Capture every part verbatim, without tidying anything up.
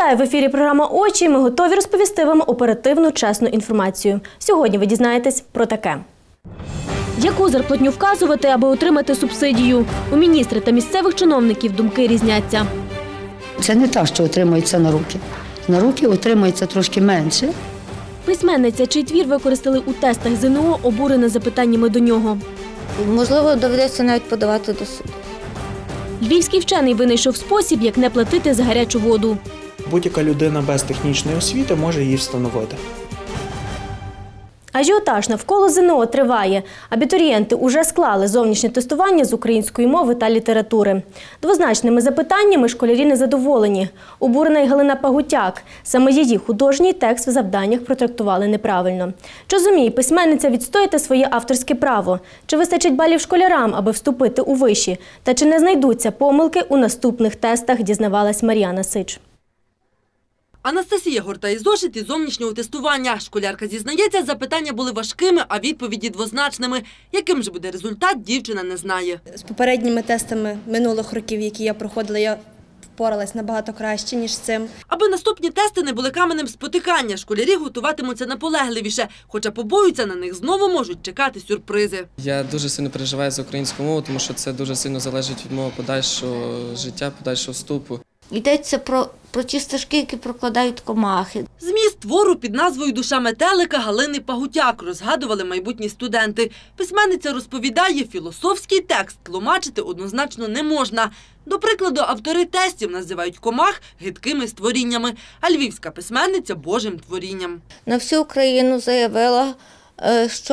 Вітаю в ефірі програма «Очі». Ми готові розповісти вам оперативну, чесну інформацію. Сьогодні ви дізнаєтесь про таке. Яку зарплатню вказувати, аби отримати субсидію? У міністра та місцевих чиновників думки різняться. Це не так, що отримується на руки. На руки отримується трошки менше. Письменниця, чий твір використали у тестах зе ен о, обурена запитаннями до нього. Можливо, доведеться навіть подавати до суду. Львівський вчений винайшов спосіб, як не платити за гарячу воду. Будь-яка людина без технічної освіти може її встановити. Ажіотаж навколо зе ен о триває. Абітурієнти уже склали зовнішнє тестування з української мови та літератури. Двозначними запитаннями школярі незадоволені. Обурена й Галина Пагутяк. Саме її художній текст в завданнях протрактували неправильно. Чи зуміє письменниця відстояти своє авторське право? Чи вистачить балів школярам, аби вступити у виші? Та чи не знайдуться помилки у наступних тестах, дізнавалась Мар'яна Сич. Анастасія гортає зошит із зовнішнього тестування. Школярка зізнається, запитання були важкими, а відповіді двозначними. Яким же буде результат, дівчина не знає. З попередніми тестами минулих років, які я проходила, я впоралась набагато краще, ніж з цим. Аби наступні тести не були каменем спотикання, школярі готуватимуться наполегливіше, хоча побоюються, на них знову можуть чекати сюрпризи. Я дуже сильно переживаю за українську мову, тому що це дуже сильно залежить від мого подальшого життя, подальшого вступу. Йдеться про, про ті стежки, які прокладають комахи. Зміст твору під назвою «Душа метелика» Галини Пагутяк розгадували майбутні студенти. Письменниця розповідає, філософський текст тлумачити однозначно не можна. До прикладу, автори тестів називають комах гидкими створіннями, а львівська письменниця – божим творінням. На всю Україну заявила, що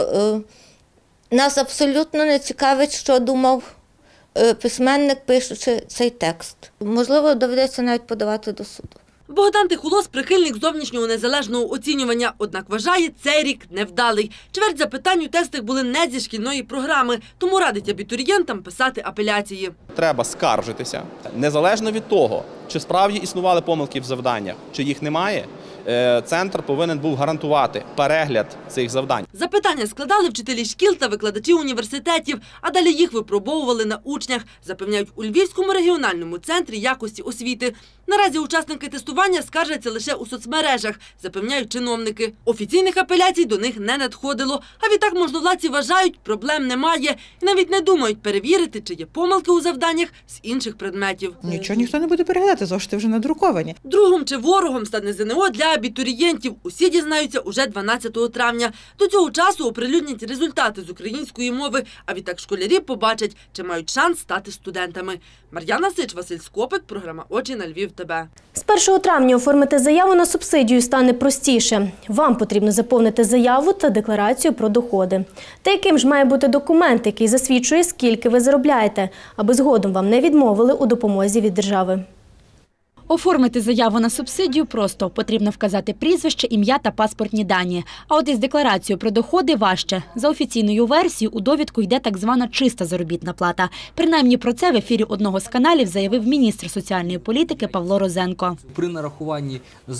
нас абсолютно не цікавить, що думав письменник, пишучи цей текст. Можливо, доведеться навіть подавати до суду. Богдан Тихолос – прихильник зовнішнього незалежного оцінювання, однак вважає, цей рік невдалий. Чверть запитань у тестах були не зі шкільної програми, тому радить абітурієнтам писати апеляції. Треба скаржитися, незалежно від того, чи справді існували помилки в завданнях, чи їх немає. Центр повинен був гарантувати перегляд цих завдань. Запитання складали вчителі шкіл та викладачі університетів, а далі їх випробовували на учнях, запевняють у Львівському регіональному центрі якості освіти. Наразі учасники тестування скаржаться лише у соцмережах, запевняють чиновники. Офіційних апеляцій до них не надходило, а відтак можновладці вважають, проблем немає і навіть не думають перевірити, чи є помилки у завданнях з інших предметів. Нічого ніхто не буде переглядати, зошити вже надруковані. Другом чи ворогом стане зе ен о для абітурієнтів. Усі дізнаються уже дванадцятого травня. До цього часу оприлюднять результати з української мови, а відтак школярі побачать, чи мають шанс стати студентами. Мар'яна Сич, Василь Скопик, програма «Очі на Львів ТБ». З першого травня оформити заяву на субсидію стане простіше. Вам потрібно заповнити заяву та декларацію про доходи. Та яким ж має бути документ, який засвідчує, скільки ви заробляєте, аби згодом вам не відмовили у допомозі від держави? Оформити заяву на субсидію просто. Потрібно вказати прізвище, ім'я та паспортні дані. А от із декларацією про доходи важче. За офіційною версією у довідку йде так звана чиста заробітна плата. Принаймні про це в ефірі одного з каналів заявив міністр соціальної політики Павло Розенко. При нарахуванні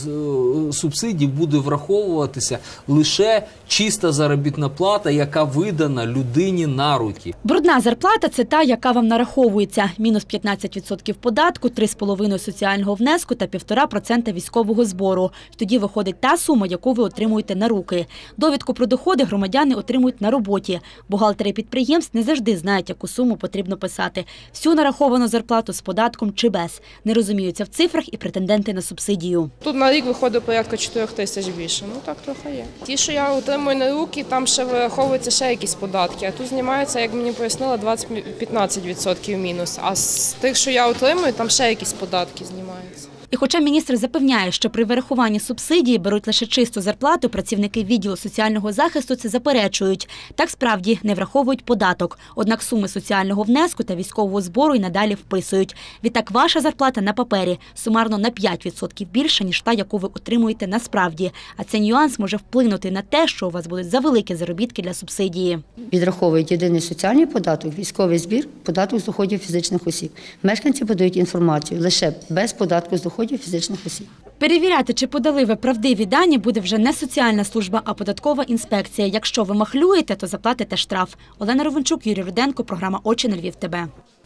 субсидій буде враховуватися лише чиста заробітна плата, яка видана людині на руки. Брудна зарплата – це та, яка вам нараховується. Мінус п'ятнадцять відсотків податку, три з половиною відсотки соціального внеску та півтора процента військового збору. Тоді виходить та сума, яку ви отримуєте на руки. Довідку про доходи громадяни отримують на роботі. Бухгалтери підприємств не завжди знають, яку суму потрібно писати. Всю нараховану зарплату з податком чи без. Не розуміються в цифрах і претенденти на субсидію. Тут на рік виходить порядка чотирьох тисяч більше. Ну так трохи є. Ті, що я отримую на руки, там ще враховуються ще якісь податки. А тут знімається, як мені пояснили, двадцять-п'ятнадцять відсотків мінус. А з тих, що я отримую, там ще якісь податки знімаються. І хоча міністр запевняє, що при вирахуванні субсидії беруть лише чисту зарплату, працівники відділу соціального захисту це заперечують. Так справді не враховують податок. Однак суми соціального внеску та військового збору й надалі вписують. Відтак ваша зарплата на папері сумарно на п'ять відсотків більша, ніж та, яку ви отримуєте насправді. А цей нюанс може вплинути на те, що у вас будуть завеликі заробітки для субсидії. Відраховують єдиний соціальний податок, військовий збір, податок з доходів фізичних осіб. Мешканці подають інформацію лише без податку з доходів фізичних осіб. Перевіряти, чи подали ви правдиві дані, буде вже не соціальна служба, а податкова інспекція. Якщо ви махлюєте, то заплатите штраф. Олена Ровенчук, Юрій Руденко, програма «Очі на Львів ТБ».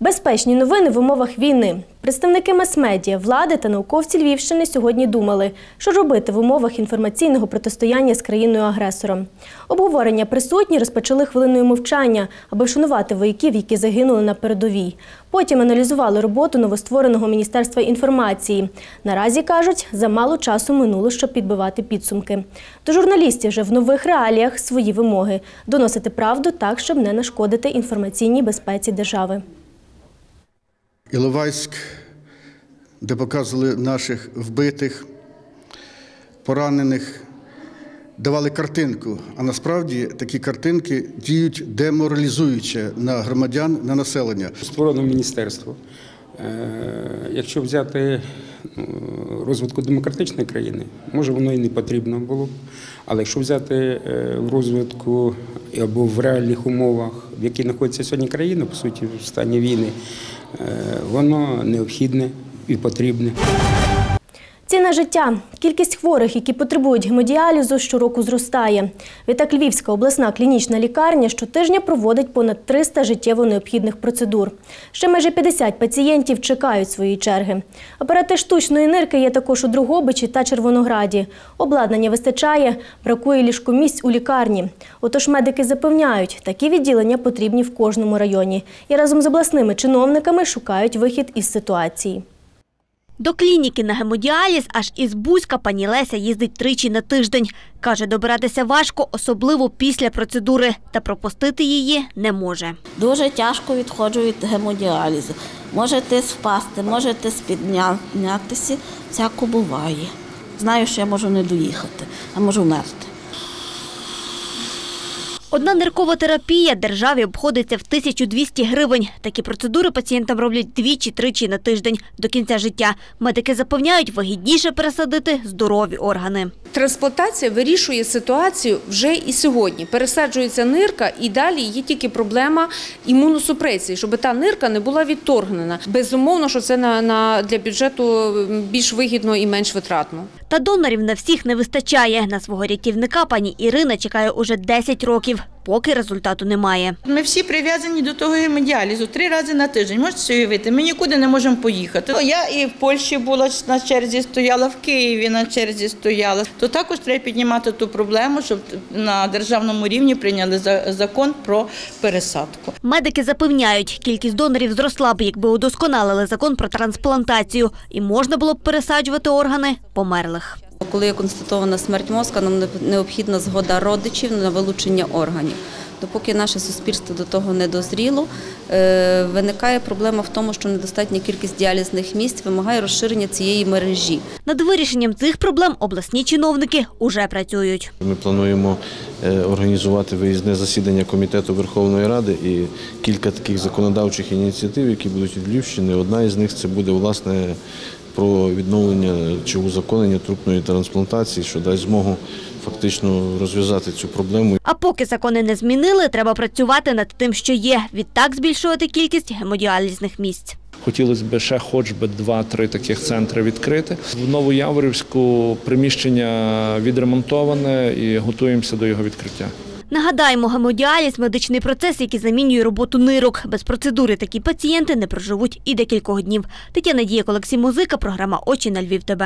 Безпечні новини в умовах війни. Представники мас-медіа, влади та науковці Львівщини сьогодні думали, що робити в умовах інформаційного протистояння з країною-агресором. Обговорення присутні розпочали хвилиною мовчання, аби вшанувати вояків, які загинули на передовій. Потім аналізували роботу новоствореного Міністерства інформації. Наразі, кажуть, замало часу минуло, щоб підбивати підсумки. До журналістів вже в нових реаліях свої вимоги – доносити правду так, щоб не нашкодити інформаційній безпеці держави. Іловайськ, де показували наших вбитих, поранених, давали картинку. А насправді такі картинки діють деморалізуюче на громадян, на населення. Створено міністерство. Якщо взяти розвитку демократичної країни, може воно і не потрібно було б. Але якщо взяти в розвитку або в реальних умовах, в яких знаходиться сьогодні країна, по суті, в стані війни, воно необхідне і потрібне. Ціна життя. Кількість хворих, які потребують гемодіалізу, щороку зростає. Відтак Львівська обласна клінічна лікарня щотижня проводить понад триста життєво необхідних процедур. Ще майже п'ятдесят пацієнтів чекають своєї черги. Апарати штучної нирки є також у Дрогобичі та Червонограді. Обладнання вистачає, бракує ліжкомісць у лікарні. Отож медики запевняють, такі відділення потрібні в кожному районі. І разом з обласними чиновниками шукають вихід із ситуації. До клініки на гемодіаліз аж із Буська пані Леся їздить тричі на тиждень. Каже, добиратися важко, особливо після процедури, та пропустити її не може. Дуже тяжко відходжу від гемодіалізу. Може тиск впасти, може тиск піднятися, всяко буває. Знаю, що я можу не доїхати, а можу вмерти. Одна ниркова терапія державі обходиться в тисячу двісті гривень. Такі процедури пацієнтам роблять двічі-тричі на тиждень до кінця життя. Медики запевняють, вигідніше пересадити здорові органи. Трансплантація вирішує ситуацію вже і сьогодні. Пересаджується нирка і далі є тільки проблема імуносупресії, щоб та нирка не була відторгнена. Безумовно, що це на, на, для бюджету більш вигідно і менш витратно. Та донорів на всіх не вистачає. На свого рятівника пані Ірина чекає уже десять років, поки результату немає. Ми всі прив'язані до того гемодіалізу три рази на тиждень. Можете собі уявити, ми нікуди не можемо поїхати. Я і в Польщі була на черзі стояла, в Києві на черзі стояла. То також треба піднімати ту проблему, щоб на державному рівні прийняли закон про пересадку. Медики запевняють, кількість донорів зросла б, якби удосконалили закон про трансплантацію. І можна було б пересаджувати органи померлих. Коли є констатована смерть мозку, нам необхідна згода родичів на вилучення органів. Допоки наше суспільство до того не дозріло, виникає проблема в тому, що недостатня кількість діалізних місць вимагає розширення цієї мережі. Над вирішенням цих проблем обласні чиновники уже працюють. Ми плануємо організувати виїзне засідання Комітету Верховної Ради і кілька таких законодавчих ініціатив, які будуть від Львівщини. Одна із них – це буде, власне, про відновлення чи узаконення трупної трансплантації, що дасть змогу фактично розв'язати цю проблему. А поки закони не змінили, треба працювати над тим, що є. Відтак збільшувати кількість гемодіалізних місць. Хотілося б ще хоч би два-три таких центри відкрити. В Новояворівську приміщення відремонтоване і готуємося до його відкриття. Нагадаємо, гемодіаліз – медичний процес, який замінює роботу нирок. Без процедури такі пацієнти не проживуть і декількох днів. Тетяна Дієк, Олексій Музика, програма «Очі на Львів ТВ».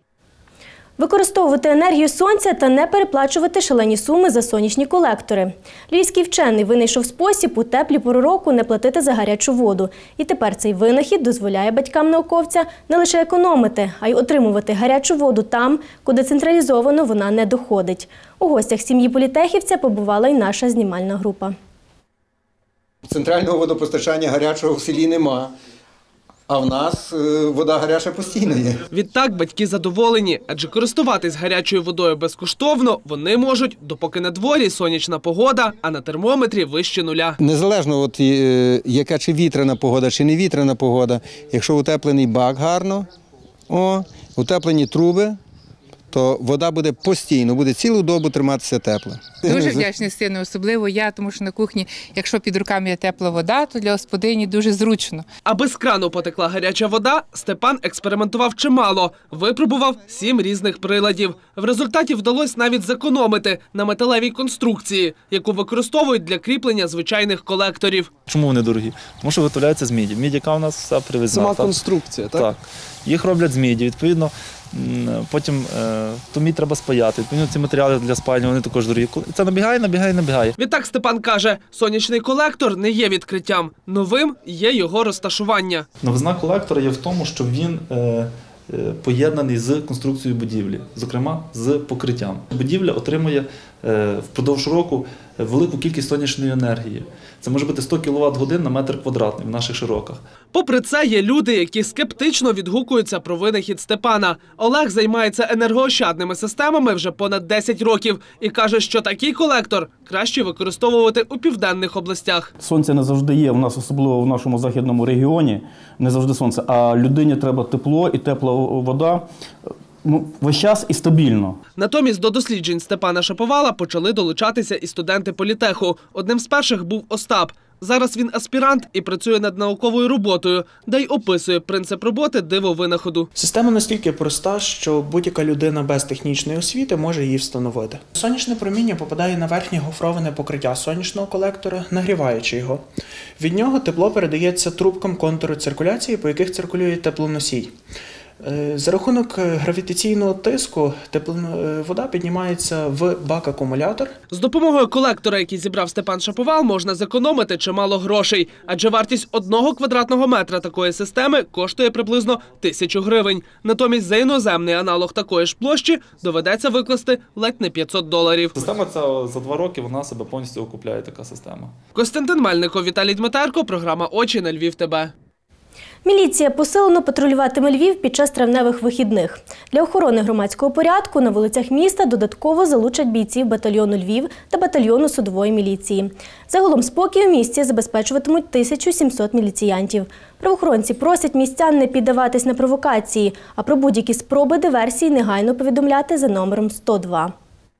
Використовувати енергію сонця та не переплачувати шалені суми за сонячні колектори. Львівський вчений винайшов спосіб у теплі пори року не платити за гарячу воду. І тепер цей винахід дозволяє батькам науковця не лише економити, а й отримувати гарячу воду там, куди централізовано вона не доходить. У гостях сім'ї політехівця побувала й наша знімальна група. Центрального водопостачання гарячого в селі нема. А в нас вода гаряча постійно є. Відтак батьки задоволені, адже користуватись гарячою водою безкоштовно вони можуть, допоки на дворі сонячна погода, а на термометрі вище нуля. Незалежно, от, яка чи вітряна погода, чи не вітряна погода, якщо утеплений бак гарно, о, утеплені труби, то вода буде постійно, буде цілу добу триматися тепла. Дуже вдячний сину, особливо я, тому що на кухні, якщо під руками є тепла вода, то для господині дуже зручно. Аби з крану потекла гаряча вода, Степан експериментував чимало. Випробував сім різних приладів. В результаті вдалося навіть зекономити на металевій конструкції, яку використовують для кріплення звичайних колекторів. Чому вони дорогі? Тому що виготовляються з міді. Міді, яка у нас все привезена. Сама конструкція, так? Так. Їх роблять з міді. Відповідно, потім е, ту мідь треба спаяти. Відповідно, ці матеріали для спаяння, вони також дорогі. Це набігає, набігає, набігає. Відтак Степан каже, сонячний колектор не є відкриттям. Новим є його розташування. Новизна колектора є в тому, що він е, поєднаний з конструкцією будівлі, зокрема з покриттям. Будівля отримує впродовж року велику кількість сонячної енергії. Це може бути сто кіловат-годин на метр квадратний в наших широках. Попри це, є люди, які скептично відгукуються про винахід Степана. Олег займається енергоощадними системами вже понад десять років і каже, що такий колектор краще використовувати у південних областях. Сонце не завжди є, у нас особливо в нашому західному регіоні, не завжди сонце, а людині треба тепло і тепла вода. Ну, весь час і стабільно. Натомість до досліджень Степана Шаповала почали долучатися і студенти політеху. Одним з перших був Остап. Зараз він аспірант і працює над науковою роботою, де й описує принцип роботи диво-винаходу. Система настільки проста, що будь-яка людина без технічної освіти може її встановити. Сонячне проміння попадає на верхнє гофроване покриття сонячного колектора, нагріваючи його. Від нього тепло передається трубкам контуру циркуляції, по яких циркулює теплоносій. За рахунок гравітаційного тиску вода піднімається в бак-акумулятор. З допомогою колектора, який зібрав Степан Шаповал, можна зекономити чимало грошей. Адже вартість одного квадратного метра такої системи коштує приблизно тисячу гривень. Натомість за іноземний аналог такої ж площі доведеться викласти ледь не п'ятсот доларів. Система ця за два роки вона себе повністю окупляє, така система. Костянтин Мельников, Віталій Дмитерко, програма «Очі» на Львів ТБ. Міліція посилено патрулюватиме Львів під час травневих вихідних. Для охорони громадського порядку на вулицях міста додатково залучать бійців батальйону Львів та батальйону судової міліції. Загалом спокій у місті забезпечуватимуть тисячу сімсот міліціянтів. Правоохоронці просять містян не піддаватись на провокації, а про будь-які спроби диверсії негайно повідомляти за номером сто два.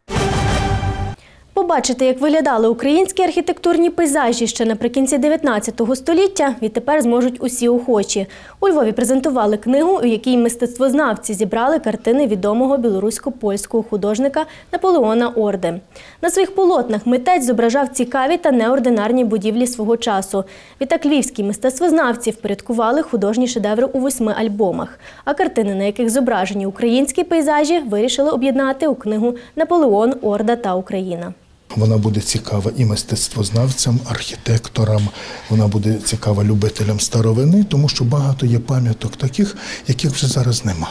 Побачити, як виглядали українські архітектурні пейзажі ще наприкінці дев'ятнадцятого століття, відтепер зможуть усі охочі. У Львові презентували книгу, у якій мистецтвознавці зібрали картини відомого білорусько-польського художника Наполеона Орди. На своїх полотнах митець зображав цікаві та неординарні будівлі свого часу. Відтак львівські мистецтвознавці впорядкували художні шедеври у восьми альбомах. А картини, на яких зображені українські пейзажі, вирішили об'єднати у книгу «Наполеон, Орда та Україна». Вона буде цікава і мистецтвознавцям, архітекторам, вона буде цікава любителям старовини, тому що багато є пам'яток таких, яких вже зараз нема.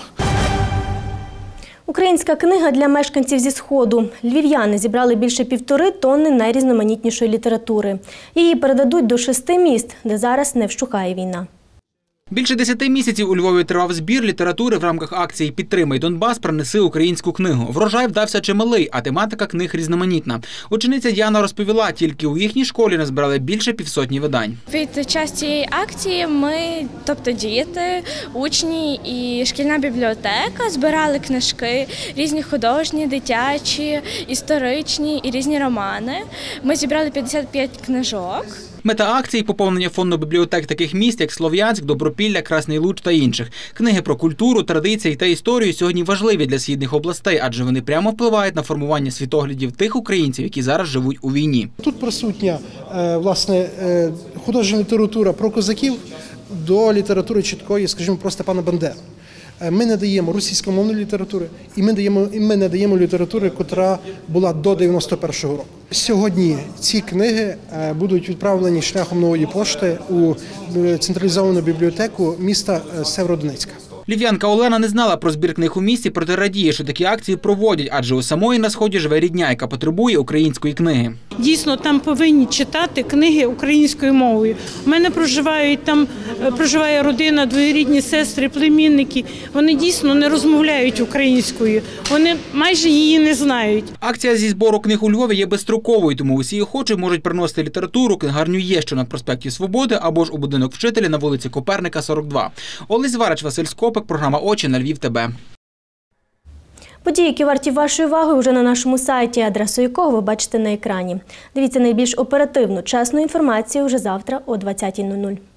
Українська книга для мешканців зі Сходу. Львів'яни зібрали більше півтори тонни найрізноманітнішої літератури. Її передадуть до шести міст, де зараз не вщухає війна. Більше десяти місяців у Львові тривав збір літератури в рамках акції «Підтримай Донбас, принеси українську книгу». Врожай вдався чималий, а тематика книг різноманітна. Учениця Діана розповіла, тільки у їхній школі назбирали більше півсотні видань. Від час цієї акції ми, тобто діти, учні і шкільна бібліотека збирали книжки, різні художні, дитячі, історичні і різні романи. Ми зібрали п'ятдесят п'ять книжок. Мета акції – поповнення фонду бібліотек таких міст, як Слов'янськ, Добропілля, Красний Луч та інших. Книги про культуру, традиції та історію сьогодні важливі для східних областей, адже вони прямо впливають на формування світоглядів тих українців, які зараз живуть у війні. Тут присутня, власне, художня література про козаків до літератури чіткої, скажімо, про Степана Бандеру. Ми не даємо російськомовної літератури, і ми даємо, і ми не даємо літератури, котра була до дев'яносто першого року. Сьогодні ці книги будуть відправлені шляхом нової пошти у централізовану бібліотеку міста Сєвєродонецька. Львів'янка Олена не знала про збір книг у місті, проте радіє, що такі акції проводять, адже у самої на Сході живе рідня, яка потребує української книги. Дійсно, там повинні читати книги українською мовою. У мене проживають там проживає родина, двоюрідні сестри, племінники. Вони дійсно не розмовляють українською. Вони майже її не знають. Акція зі збору книг у Львові є безстроковою, тому усі охочі можуть приносити літературу. Книгарню є, що на проспекті Свободи, або ж у будинок вчителя на вулиці Коперника, сорок два. Олесь Зварич, Василь Скопик, програма «Очі» на Львів ТБ. Події, які варті вашої уваги, вже на нашому сайті, адресу якого ви бачите на екрані. Дивіться найбільш оперативну, чесну інформацію вже завтра о двадцятій нуль нуль.